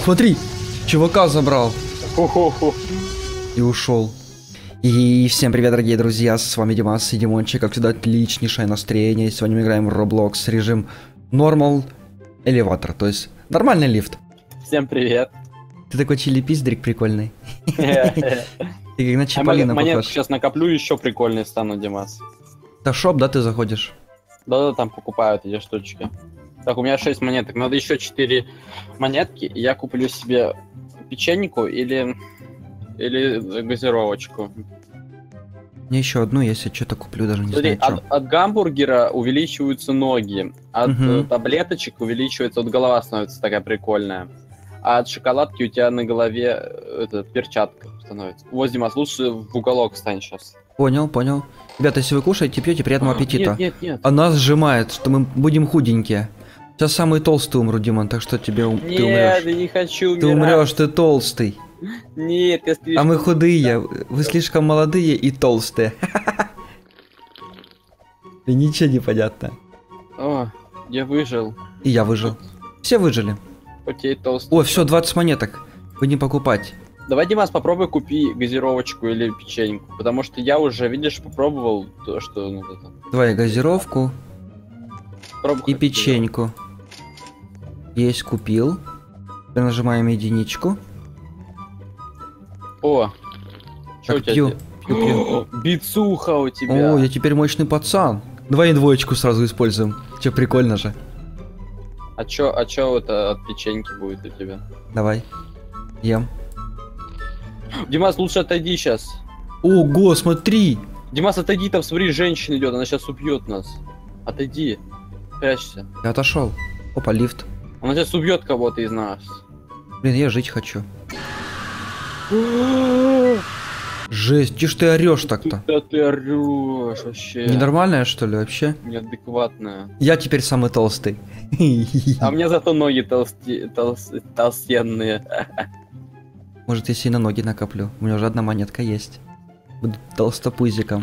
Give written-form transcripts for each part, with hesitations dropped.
смотри, чувака забрал. Хо-хо-хо. И ушел. И всем привет, дорогие друзья, с вами Димас и Димончик, как всегда, отличнейшее настроение. Сегодня мы играем в Roblox режим Normal Elevator, то есть нормальный лифт. Всем привет. Ты такой чили-пиздрик прикольный. Ты как на Чиполлино монетку похож. сейчас накоплю, еще прикольные стану, Димас. Это шоп, да, ты заходишь? Да-да, там покупают эти штучки. Так, у меня 6 монеток, надо еще 4 монетки, и я куплю себе печеньку или газировочку. Мне еще одну, если что-то куплю, даже не Смотри, знаю, что. от гамбургера увеличиваются ноги, от таблеточек увеличивается, вот голова становится такая прикольная, а от шоколадки у тебя на голове перчатка становится. Вот, Димас, лучше в уголок встань сейчас. Понял, понял. Ребята, если вы кушаете, пьете, приятного аппетита. Нет. А нас сжимает, что мы будем худенькие. Сейчас самый толстый умру, Димон, так что тебе ты умрешь. Нет, я не хочу умирать. Ты умрешь, ты толстый. Нет, я слишком... А мы худые, вы слишком молодые и толстые. И ничего не понятно. О, я выжил. И я выжил. Все выжили. Хоть я и толстый. О, все, 20 монеток. Вы не покупать. Давай, Димас, попробуй купи газировочку или печеньку, потому что я уже, видишь, попробовал то, что... Ну, это... Давай газировку Пробуй и печеньку. Есть, купил. Теперь нажимаем единичку. О, что у Так, тебя? пью. Бицуха у тебя. О, я теперь мощный пацан. Давай и двоечку сразу используем. Че, прикольно же. А чё это от печеньки будет у тебя? Давай. Ем. Димас, лучше отойди сейчас. Ого, смотри. Димас, отойди, там смотри, женщина идет, она сейчас убьет нас. Отойди. Прячься. Я отошел. Опа, лифт. Она сейчас убьет кого-то из нас. Блин, я жить хочу. Жесть, че ж ты орешь так-то? Да ты орешь вообще. Ненормальная, что ли, вообще? Неадекватная. Я теперь самый толстый. А у меня зато ноги толстенные. Может, я себе на ноги накоплю. У меня уже одна монетка есть. Буду толстопузиком.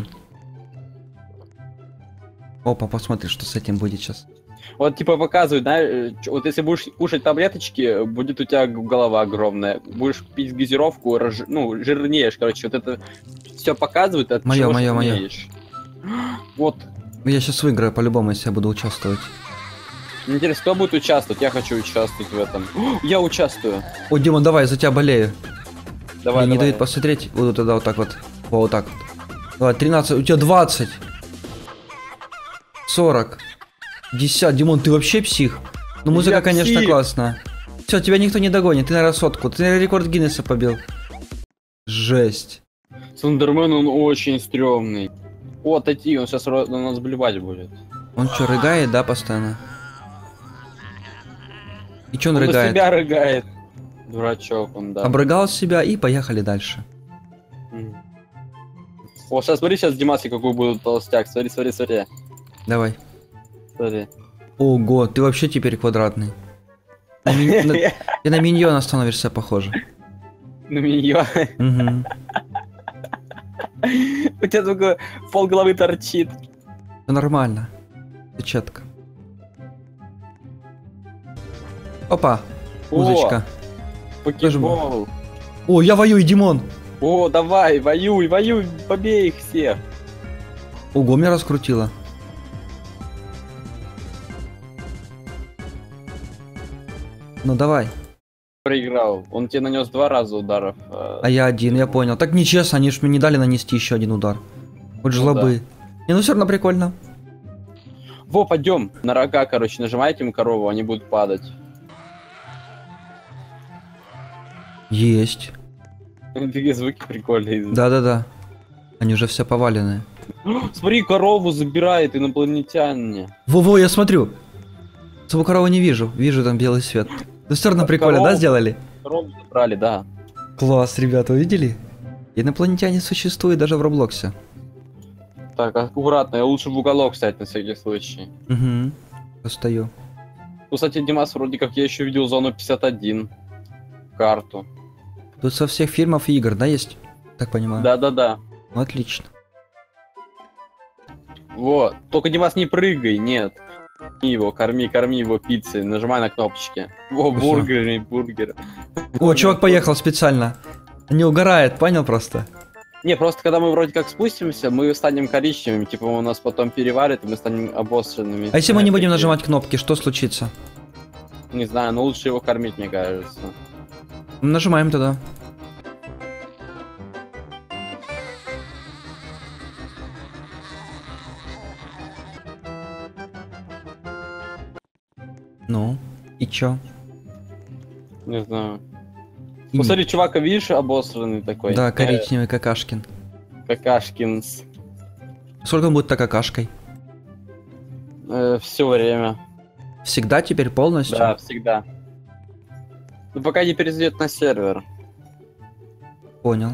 Опа, посмотри, что с этим будет сейчас. Вот типа показывают, да, вот если будешь кушать таблеточки, будет у тебя голова огромная. Будешь пить газировку, ну, жирнеешь, короче, вот это все показывают, от чего жирнеешь. Вот. Я сейчас выиграю по-любому, если я буду участвовать. Мне интересно, кто будет участвовать? Я хочу участвовать в этом. Я участвую. О, Дима, давай, за тебя болею. Давай, мне не дают посмотреть. Вот тогда вот так вот. Вот так вот. Давай, 13, у тебя 20. 40. 50. Димон, ты вообще псих? Ну, музыка, я конечно, псих. классная. Все, тебя никто не догонит. Ты, наверное, сотку. Ты рекорд Гиннесса побил. Жесть. Слендермен, он очень стрёмный. О, отойди, он сейчас на нас блевать будет. Он что, рыгает, да, постоянно? И что он Он на рыгает? себя рыгает. Дурачок он, да. Обрыгал себя и поехали дальше. О, сейчас смотри, сейчас Димаси какой будет толстяк. Смотри. Давай. Смотри. Ого, ты вообще теперь квадратный. Ты на миньона становишься похоже. На меня. Угу. У тебя только полголовы торчит. Все нормально. Все четко. Опа. Музычка. Покебол. О, я воюю, Димон. О, давай, воюй, побей их всех. Ого, меня раскрутило. Ну давай. Проиграл. Он тебе нанес 2 раза ударов. А я один, я понял. Так нечестно, они ж мне не дали нанести еще один удар. Вот жлобы. Не, ну все равно прикольно. Во, пойдем. На рога, короче, нажимайте им корову, они будут падать. Есть. Такие звуки прикольные. Да. Они уже все поваленные. Смотри, корову забирает инопланетяне. Во-во, я смотрю. Саму корову не вижу. Вижу там белый свет. Ну все равно прикольно, да, сделали? Корову забрали, да. Класс, ребята, увидели? Инопланетяне существуют даже в Роблоксе. Так, аккуратно, я лучше в уголок встать на всякий случай. Угу. Постою. Ну, кстати, Димас, вроде как я еще видел зону 51. Карту. Тут со всех фильмов и игр, да, есть? Так понимаю? Да. Ну, отлично. Вот. Только, Димас, не прыгай, нет. Корми его пиццей, нажимай на кнопочки. О, бургер. О, чувак поехал специально. Не угорает, понял просто? Не, просто когда мы вроде как спустимся, мы станем коричневыми, типа у нас потом переварит, и мы станем обоссанными. А если мы не будем нажимать кнопки, что случится? Не знаю, но лучше его кормить, мне кажется. Нажимаем тогда. Ну, и чё? Не знаю. Ну, смотри, чувака, видишь, обосранный такой? Да, коричневый какашкин. Какашкинс. Сколько он будет так какашкой? Все время. Всегда теперь полностью? Да, всегда. Ну, пока не перейдет на сервер. Понял.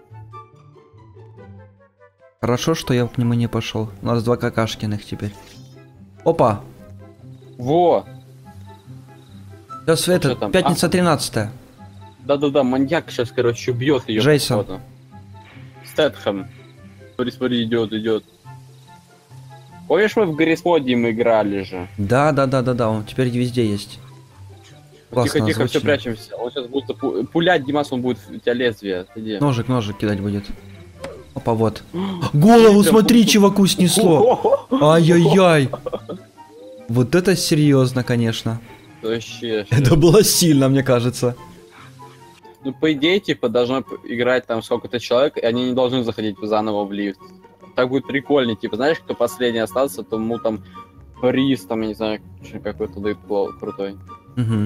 Хорошо, что я к нему не пошел. У нас 2 какашкиных теперь. Опа! Во! Сейчас это, пятница 13-я. Да-да-да, маньяк сейчас, короче, бьет ее. Джейсон. Стэтхэм. Смотри, идет. Помнишь, мы в Гаррис Моде мы играли же? Да, он теперь везде есть. Тихо, все прячемся. Он сейчас будет пулять, Димас, он будет у тебя лезвие. Ножик кидать будет. Опа, вот. Голову смотри, чуваку снесло. Ай-яй-яй. Вот это серьезно, конечно. Вообще. Это было сильно, мне кажется. Ну, по идее, типа, должно играть там сколько-то человек, и они не должны заходить заново в лифт. Так будет прикольнее, типа, знаешь, кто последний остался, то ему там приз, там, я не знаю, какой-то дают крутой. Угу.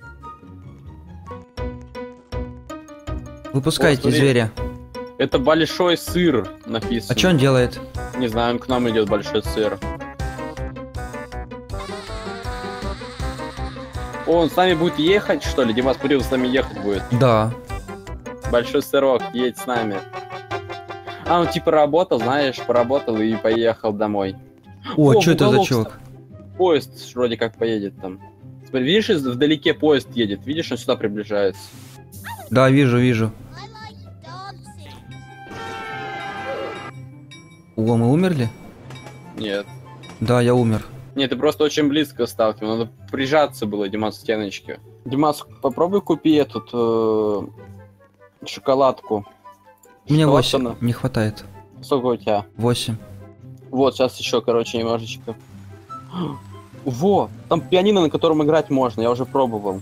Выпускайте зверя. Это большой сыр написано. А что он делает? Не знаю, он к нам идет, большой сыр. Он с нами будет ехать, что ли? Димас, с нами ехать будет. Да. Большой сырок, едь с нами. А, он типа работал, знаешь, поработал и поехал домой. О, что это за чувак? Поезд вроде как поедет там. Смотри, видишь, вдалеке поезд едет. Видишь, он сюда приближается. Да, вижу. О, мы умерли? Нет. Да, я умер. Нет, ты просто очень близко сталкивал. Надо прижаться было, Димас, к стеночке. Димас, попробуй купи эту шоколадку. У меня 8, не хватает. Сколько у тебя? 8. Вот, сейчас еще, короче, немножечко. Во, там пианино, на котором играть можно, я уже пробовал.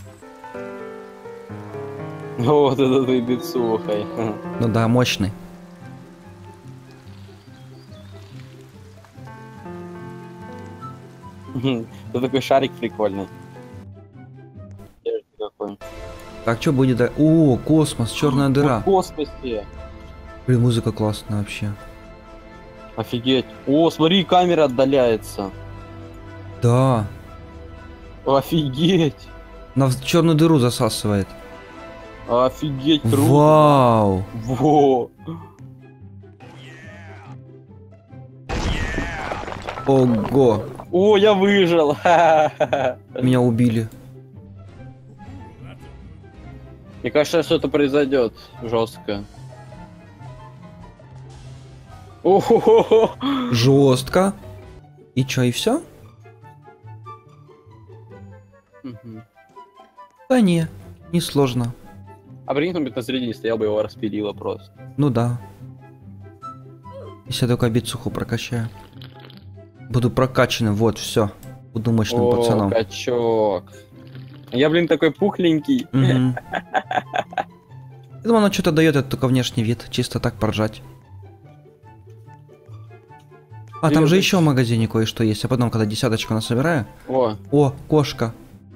Вот это ты бицухай. Ну да, мощный. Это такой шарик прикольный. Так, что будет? О, космос, черная дыра. В космосе. Блин, музыка классная вообще. Офигеть. О, смотри, камера отдаляется. Да. Офигеть. На черную дыру засасывает. Офигеть, круто. Вау. Во. Ого. О, я выжил. Меня убили. Мне кажется, что-то произойдет жестко. О-хо-хо-хо. Жестко. И чё, и все? Угу. Да не сложно. А прикинь, он бы на середине стоял бы, его распилило просто. Ну да. Если я только бицуху прокачаю. Буду прокачанным, вот, все. Буду мощным пацаном. Качок. Я, блин, такой пухленький. Я думаю, оно что-то дает, это только внешний вид. Чисто так поржать. А, там же еще в магазине кое-что есть. А потом, когда десяточку насобираю... О, кошка.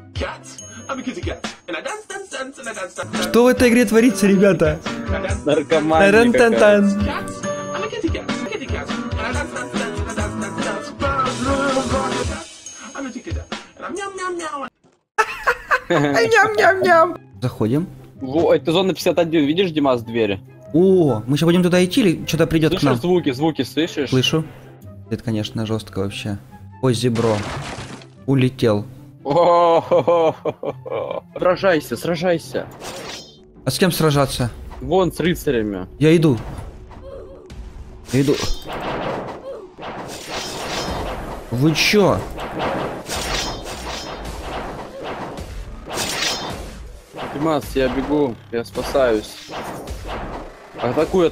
Что в этой игре творится, ребята? Наркомания какая-то. Заходим. Во, это зона 51, видишь, Димас, двери? О, мы сейчас будем туда идти или что-то придет к нам? Звуки слышишь? Слышу. Это, конечно, жестко вообще. Ой, зебро. Улетел. Сражайся. А с кем сражаться? Вон, с рыцарями. Я иду. Вы чё? Димас, я бегу, я спасаюсь. Атакует.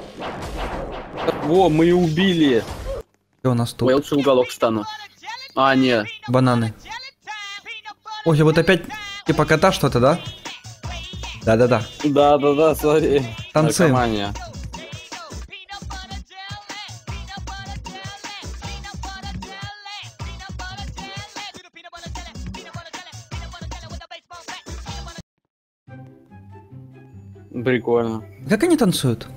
Во, мы убили. Что у нас тут? Ой, я лучше в уголок стану. А, нет. Бананы. Ой, вот опять типа кота что-то, да? Да-да-да. Да, смотри. Танцуем. Наркомания. Прикольно. Как они танцуют?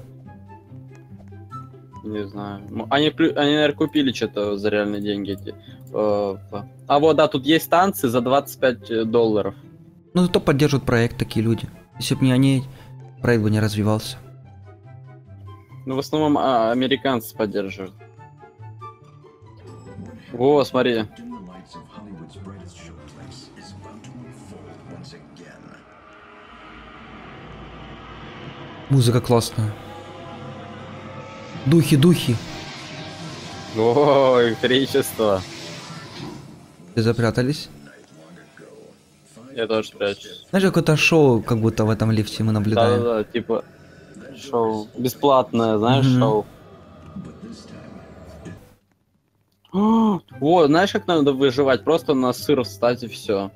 Не знаю. Они, наверное, купили что-то за реальные деньги эти. А вот, да, тут есть танцы за $25. Ну, зато поддерживают проект такие люди. Если бы не они, проект бы не развивался. Ну, в основном американцы поддерживают. О, смотри. Музыка классная. Духи, духи. Ой, электричество. Вы запрятались? Я тоже прячусь. Знаешь, какое-то шоу, как будто в этом лифте мы наблюдаем. Да, типа шоу. Бесплатное, знаешь, шоу. Вот, знаешь, как надо выживать? Просто на сыр встать и все.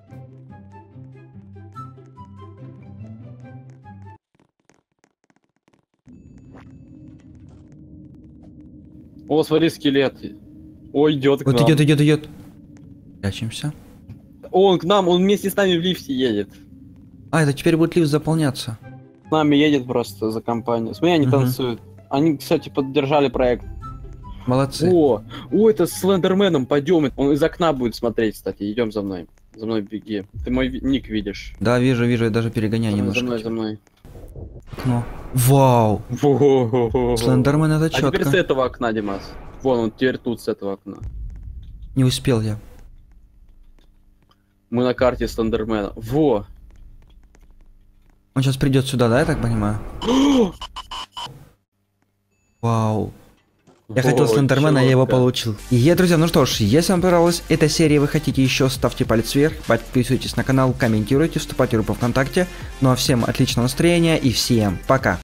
О, смотри, скелет. О, идет к Вот нам. идет. Прячемся. Он к нам, он вместе с нами в лифте едет. А, это теперь будет лифт заполняться. С нами едет просто за компанию. Смотри, они танцуют. Они, кстати, поддержали проект. Молодцы. О, это с Слендерменом, пойдем. Он из окна будет смотреть, кстати. Идем за мной. За мной беги. Ты мой ник видишь. Да, вижу, я даже перегоняю немножко. За мной. Окно. Вау! Слендермен это А четко. теперь с этого окна, Димас. Вон, он теперь тут с этого окна. Не успел я. Мы на карте Слендермена. Во! Он сейчас придет сюда, да, я так понимаю? Вау. Я хотел Слендермена, я его получил. И, друзья, ну что ж, если вам понравилась эта серия, вы хотите еще, ставьте палец вверх, подписывайтесь на канал, комментируйте, вступайте в группу ВКонтакте. Ну а всем отличного настроения и всем пока.